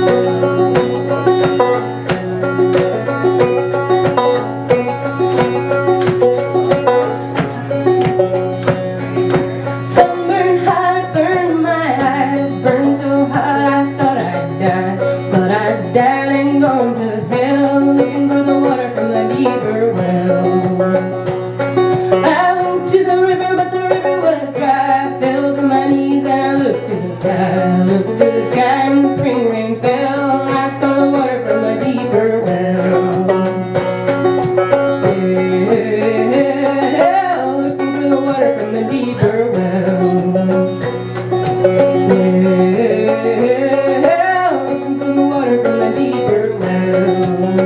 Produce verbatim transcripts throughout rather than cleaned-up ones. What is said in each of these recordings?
I looked to the sky and the spring rain fell. I saw the water from a deeper well. Yeah, looking for the water from a deeper well. Yeah, looking for the water from a deeper well.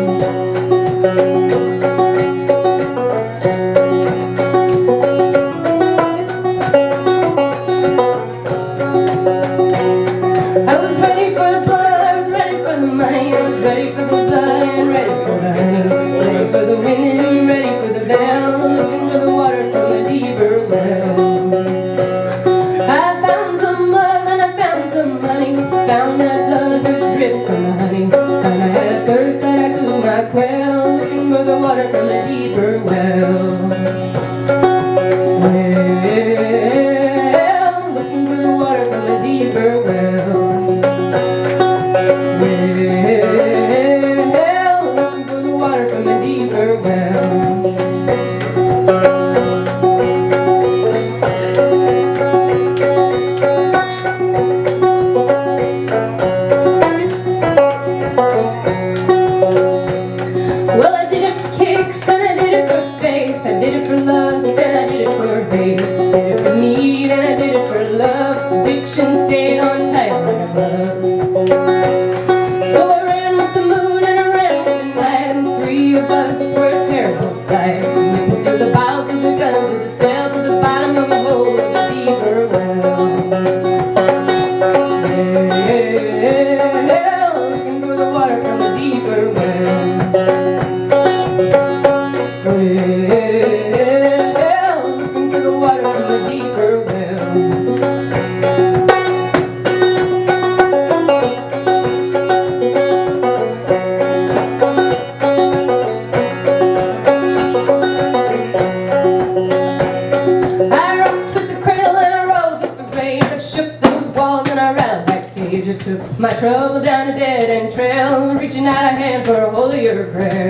I was ready for the blood, I was ready for the money, I was ready for the blood and ready for the honey, ready for the wind and ready for the bell, looking for the water from a deeper well. I found some love and I found some money, found that blood would drip from the honey, and I had a thirst that I could not quell, looking for the water from a deeper well. Well, looking for the water from a deeper well. Well, I did it for kicks and I did it for faith. I did it for lust and I did it for hate. I did it for need and I did it for love. Addiction stayed on tight like a glove. So I ran with the moon and I ran with the night, and the three of us were a terrible sight. Nipple to the bow, to the gun, to the sail, to the bottom of the hole of the deeper well. Yeah, looking for the water from the deeper well. Well, looking for the water from the deeper well. I rocked with the cradle and I rose with the rain. I shook those walls and I rattled that cage. I took my trouble down a dead-end trail, reaching out a hand for a holier prayer.